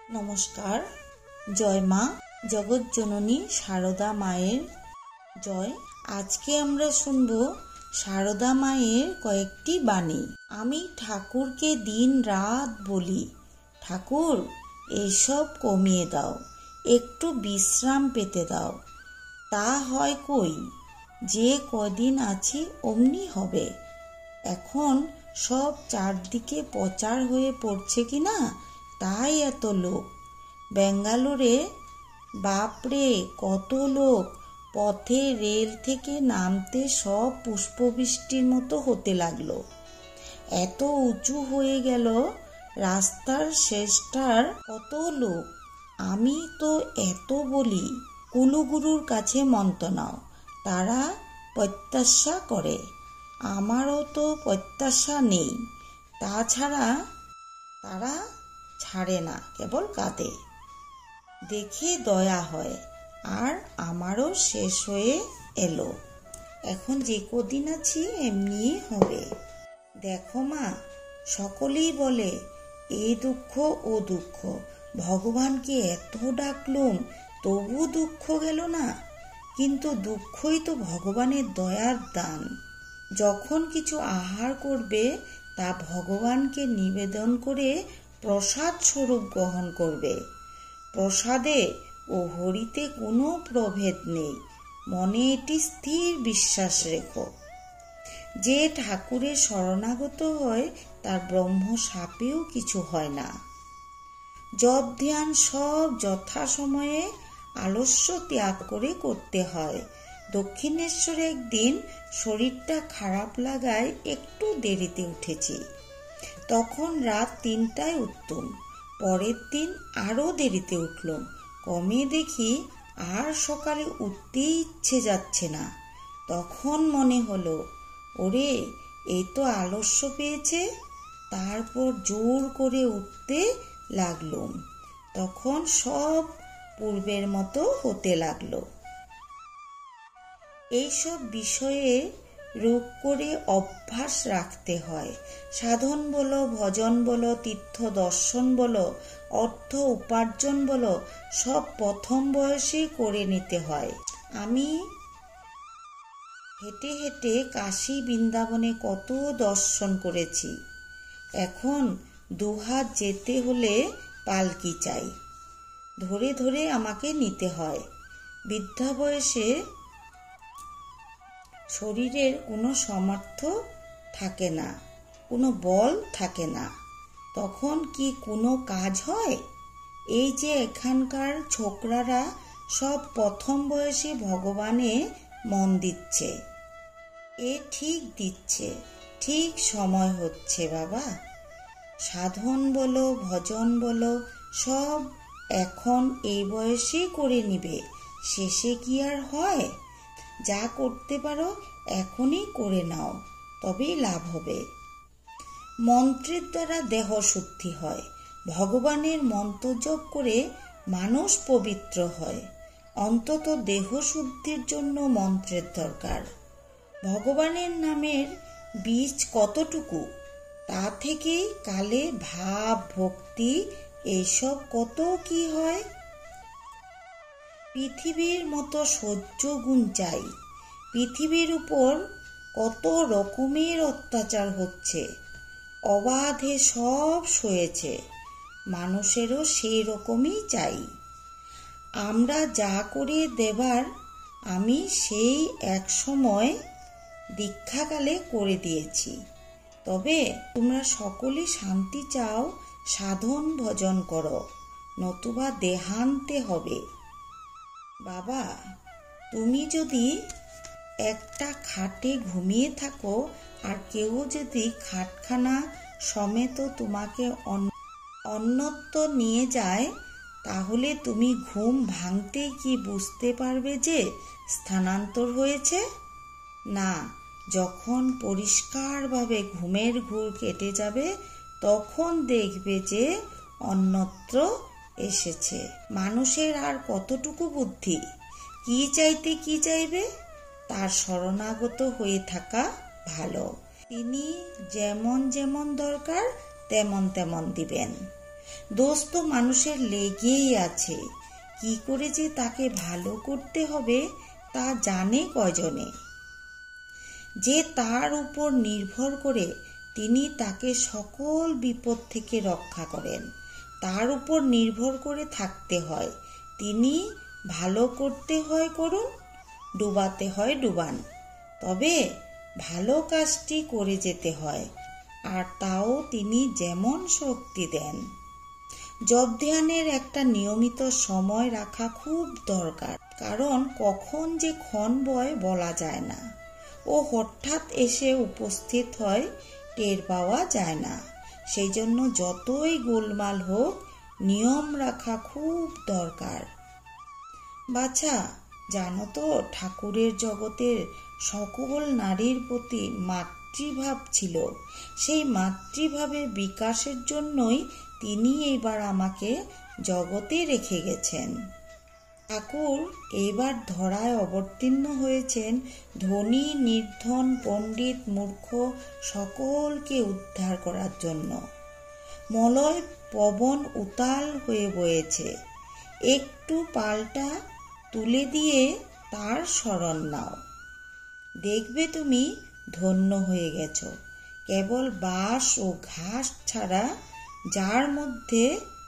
নমস্কার। জয় মা জগৎ জননী শারদা মায়ের জয়। আজকে আমরা শুনব শারদা মায়ের কয়েকটি বাণী। আমি ঠাকুরকে দিন রাত বলি, ঠাকুর এসব কমিয়ে দাও, একটু বিশ্রাম পেতে দাও। তা হয় কই, যে কদিন আছি অমনি হবে। এখন সব চারদিকে প্রচার হয়ে পড়ছে কিনা, তাই এত লোক। বেঙ্গালুরে বাপরে কত লোক, পথে রেল থেকে নামতে সব পুষ্পবৃষ্টির মতো হতে লাগলো। এত উঁচু হয়ে গেল রাস্তার শেষটার, কত লোক। আমি তো এত বলি, কুলুগুরুর কাছে মন্ত্র নাও, তারা প্রত্যাশা করে। আমারও তো প্রত্যাশা নেই, তাছাড়া তারা ছাড়ে না, কেবল কাঁদে। দেখে দয়া হয়, আর আমারও শেষ হয়ে এলো। এখন যে কদিন আছি এমনি হবে। দেখো মা, সকলেই বলে এ দুঃখ ও দুঃখ, ভগবানকে এত ডাকলুম তবু দুঃখ গেল না। কিন্তু দুঃখই তো ভগবানের দয়ার দান। যখন কিছু আহার করবে তা ভগবানকে নিবেদন করে প্রসাদ স্বরূপ গ্রহণ করবে। প্রসাদে ও হরিতে কোনো প্রভেদ নেই, মনে এটি স্থির বিশ্বাস রেখো। যে ঠাকুরের শরণাগত হয় তার ব্রহ্ম সাপেও কিছু হয় না। জপ ধ্যান সব যথাসময়ে আলস্য ত্যাগ করে করতে হয়। দক্ষিণেশ্বরে একদিন শরীরটা খারাপ লাগায় একটু দেরিতে উঠেছি। তখন রাত 3টায় উঠতুম। পরের দিন আরও দেরিতে উঠলাম। কমে দেখি আর সকালে উঠতেই ইচ্ছে যাচ্ছে না। তখন মনে হলো, ওরে এই তো আলস্য পেয়েছে। তারপর জোর করে উঠতে লাগলুম। তখন সব পূর্বের মতো হতে লাগলো। এইসব বিষয়ে রূপ করে অভ্যাস রাখতে হয়। সাধন বলো, ভজন বলো, তীর্থ দর্শন বলো, অর্থ উপার্জন বলো, সব প্রথম বয়সেই করে নিতে হয়। আমি হেঁটে হেঁটে কাশী বৃন্দাবনে কত দর্শন করেছি। এখন দুহাত যেতে হলে পালকি চাই, ধরে ধরে আমাকে নিতে হয়। বৃদ্ধা বয়সে শরীরের কোনো সামর্থ্য থাকে না, কোনো বল থাকে না, তখন কি কোনো কাজ হয়? এই যে এখানকার ছোকরারা সব প্রথম বয়সে ভগবানে মন দিচ্ছে, এ ঠিক দিচ্ছে, ঠিক সময় হচ্ছে বাবা। সাধন বলো, ভজন বলো, সব এখন এই বয়সেই করে নিবে, শেষে কি আর হয়? যা করতে পারো এখনই করে নাও, তবেই লাভ হবে। মন্ত্রের দ্বারা দেহ শুদ্ধি হয়। ভগবানের মন্ত্র জপ করে মানুষ পবিত্র হয়। অন্তত দেহ শুদ্ধির জন্য মন্ত্রের দরকার। ভগবানের নামের বীজ কতটুকু, তা থেকেই কালে ভাব, ভক্তি এইসব কত কি হয়। পৃথিবীর মতো সহ্য গুণ চাই। পৃথিবীর উপর কত রকমের অত্যাচার হচ্ছে, অবাধে সব সয়েছে, মানুষেরও সেই রকমই চাই। আমরা যা করে দেবার আমি সেই এক সময় দীক্ষাকালে করে দিয়েছি। তবে তোমরা সকলে শান্তি চাও, সাধন ভজন করো, নতুবা দেহান্তে হবে। বাবা, তুমি যদি একটা খাটে ঘুমিয়ে থাকো আর কেউ যদি খাটখানা সমেত তোমাকে অন্যত্র নিয়ে যায়, তাহলে তুমি ঘুম ভাঙতেই কি বুঝতে পারবে যে স্থানান্তর হয়েছে? না, যখন পরিষ্কারভাবে ঘুমের ঘোর কেটে যাবে তখন দেখবে যে অন্যত্র এসেছে। মানুষের আর কতটুকু বুদ্ধি, কি চাইতে কি চাইবে, তার শরণাগত হয়ে থাকা ভালো। তিনি যেমন যেমন দরকার তেমন তেমন দিবেন। দোষ তো মানুষের লেগেই আছে, কি করে যে তাকে ভালো করতে হবে তা জানে কয়জনে। যে তার উপর নির্ভর করে তিনি তাকে সকল বিপদ থেকে রক্ষা করেন। তার উপর নির্ভর করে থাকতে হয়, তিনি ভালো করতে হয় করুন, ডুবাতে হয় ডুবান, তবে ভালো কাজটি করে যেতে হয়, আর তাও তিনি যেমন শক্তি দেন। জপ ধ্যানের একটা নিয়মিত সময় রাখা খুব দরকার, কারণ কখন যে ক্ষণ বয় বলা যায় না, ও হঠাৎ এসে উপস্থিত হয় টের পাওয়া যায় না। সেই জন্য যতই গোলমাল হোক নিয়ম রাখা খুব দরকার। বাছা, জানো তো ঠাকুরের জগতের সকল নারীর প্রতি মাতৃভাব ছিল। সেই মাতৃভাবের বিকাশের জন্যই তিনি এইবার আমাকে জগতে রেখে গেছেন। ঠাকুর এইবার ধরায় অবতীর্ণ হয়েছেন ধনী নির্ধন পণ্ডিত মূর্খ সকলকে উদ্ধার করার জন্য। মলয় পবন উতাল হয়ে বয়েছে, একটু পালটা তুলে দিয়ে তার শরণ নাও, দেখবে তুমি ধন্য হয়ে গেছ। কেবল বাঁশ ও ঘাস ছাড়া যার মধ্যে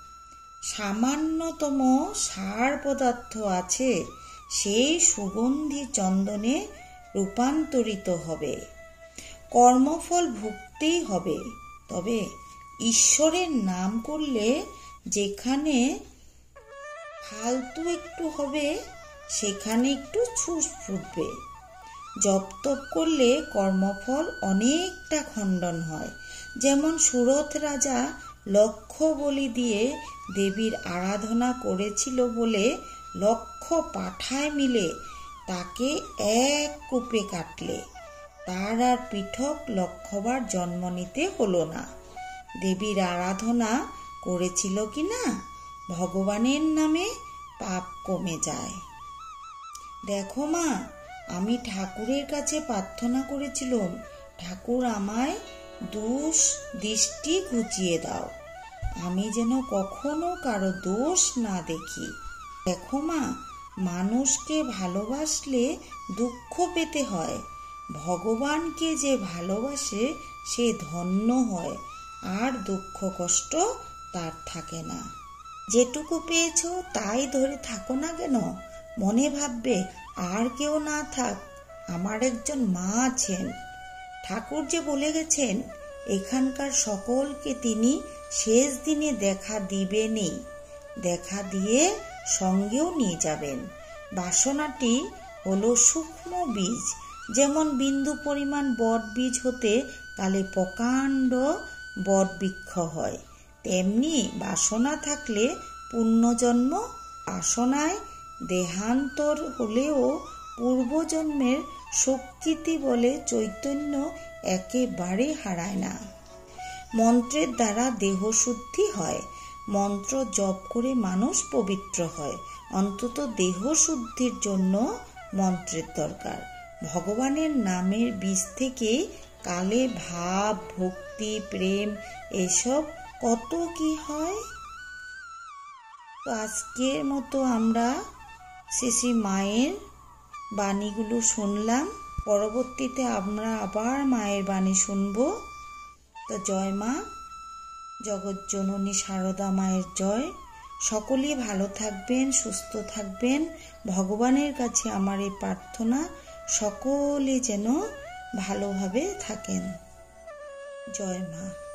সামান্যতম সার পদার্থ আছে, সেই সুগন্ধি চন্দনে রূপান্তরিত হবে। কর্মফল ভুগতেই হবে, তবে ঈশ্বরের নাম করলে যেখানে ফালতু একটু হবে সেখানে একটু ছুস ফুটবে। জপ তপ করলে কর্মফল অনেকটা খণ্ডন হয়। যেমন সুরথ রাজা লক্ষ বলি দিয়ে দেবীর আরাধনা করেছিল বলে লক্ষ পাঠায় মিলে তাকে এক কূপে কাটলে তার আর পৃথক লক্ষবার জন্ম নিতে হলো না। দেবীর আরাধনা করেছিল কি না, ভগবানের নামে পাপ কমে যায়। দেখো মা, আমি ঠাকুরের কাছে প্রার্থনা করেছিলাম, ঠাকুর আমায় দৃষ্টি ঘুচিয়ে দাও, আমি যেন কখনো কারো দোষ না দেখি। দেখো মা, মানুষকে ভালোবাসলে দুঃখ পেতে হয়, ভগবানকে যে ভালোবাসে সে ধন্য হয়, আর দুঃখ কষ্ট তার থাকে না। যেটুকু পেয়েছ তাই ধরে থাকো না কেন, মনে ভাববে আর কেউ না থাক, আমার একজন মা আছেন। ঠাকুর যে বলে গেছেন এখানকার সকলকে তিনি শেষ দিনে দেখা দিবেনই, দেখা দিয়ে সঙ্গেও নিয়ে যাবেন। বাসনাটি হলো সূক্ষ্ম বীজ, যেমন বিন্দু পরিমাণ বট বীজ হতে কালে প্রকাণ্ড বট বৃক্ষ হয়, তেমনি বাসনা থাকলে পুণ্যজন্ম, বাসনায় দেহান্তর হলেও পূর্বজন্মের স্বীকৃতি বলে চৈতন্য একেবারে হারায় না। মন্ত্রের দ্বারা দেহশুদ্ধি হয়, মন্ত্র জপ করে মানুষ পবিত্র হয়, অন্তত দেহশুদ্ধির জন্য মন্ত্রের দরকার। ভগবানের নামের বীজ থেকে কালে ভাব, ভক্তি, প্রেম এসব কত কি হয়। তো আজকের মতো আমরা শ্রী মায়ের বাণীগুলো শুনলাম, পরবর্তীতে আমরা আবার মায়ের বাণী শুনব। তো জয় মা, জগৎজননী সারদা মায়ের জয়। সকলেই ভালো থাকবেন, সুস্থ থাকবেন। ভগবানের কাছে আমার এই প্রার্থনা, সকলে যেন ভালোভাবে থাকেন। জয় মা।